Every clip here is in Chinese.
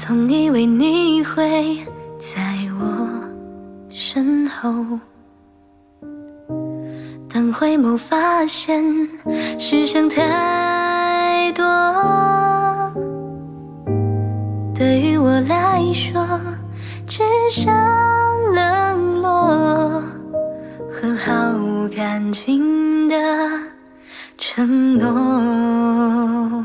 总以为你会在我身后，但回眸发现世上太多。对于我来说，只剩冷落和毫无感情的承诺。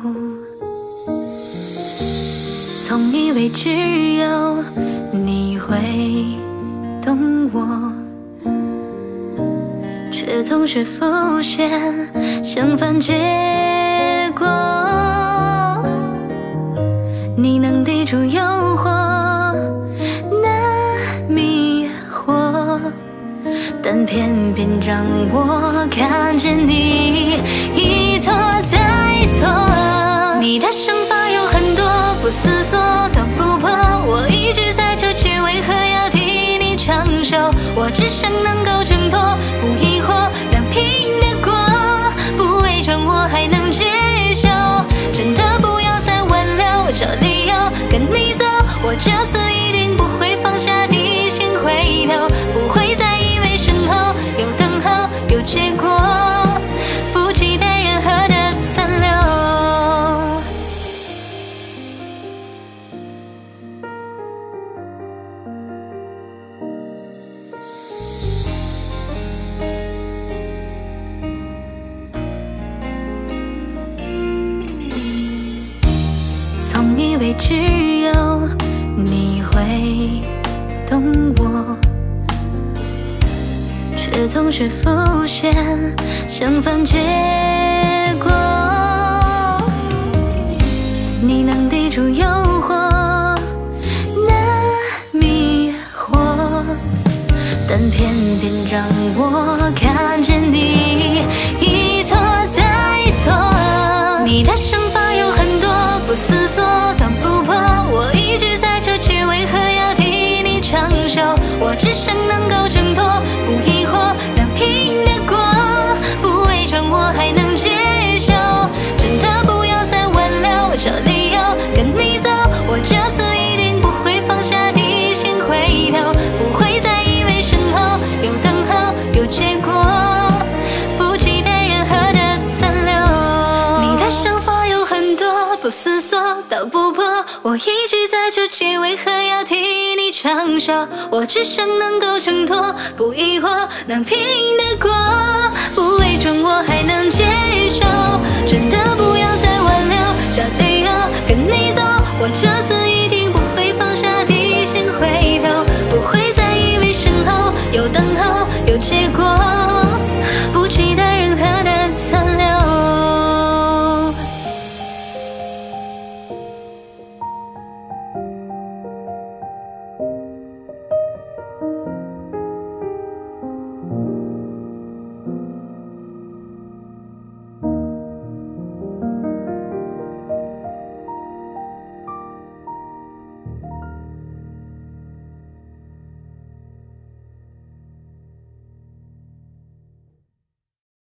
总以为只有你会懂我，却总是浮现相反结果。你能抵住诱惑，难迷惑，但偏偏让我看见你一错再错。你的想法有很多，不思索都不破。我一直在纠结，为何要替你长寿？我只想能够挣脱，不疑惑，两拼得过，不伪装我还能接受。真的不要再挽留，找理由跟你走。我这次一定不会放下你，先回头，不会再以为身后有等候有结果，不期待任何的残留。总以为只有你会懂我，却总是浮现相反结果。你能抵住诱惑，难迷惑，但偏偏让我看见你一错再错。你的想法有很多，不思索都不破。我一直在纠结，为何要替你长寿？我只想能够挣脱，不疑惑，两拼得过，不伪装我还能接受。真的不要再挽留，找理由跟你走。我这次一定不会放下你，先回头，不会再以为身后有等候有结果，不期待任何的残留。你的想法有很多，不思索都不破。我一直在纠结，为何要替你长寿？我只想能够挣脱，不疑惑，能拼得过，不伪装我还能接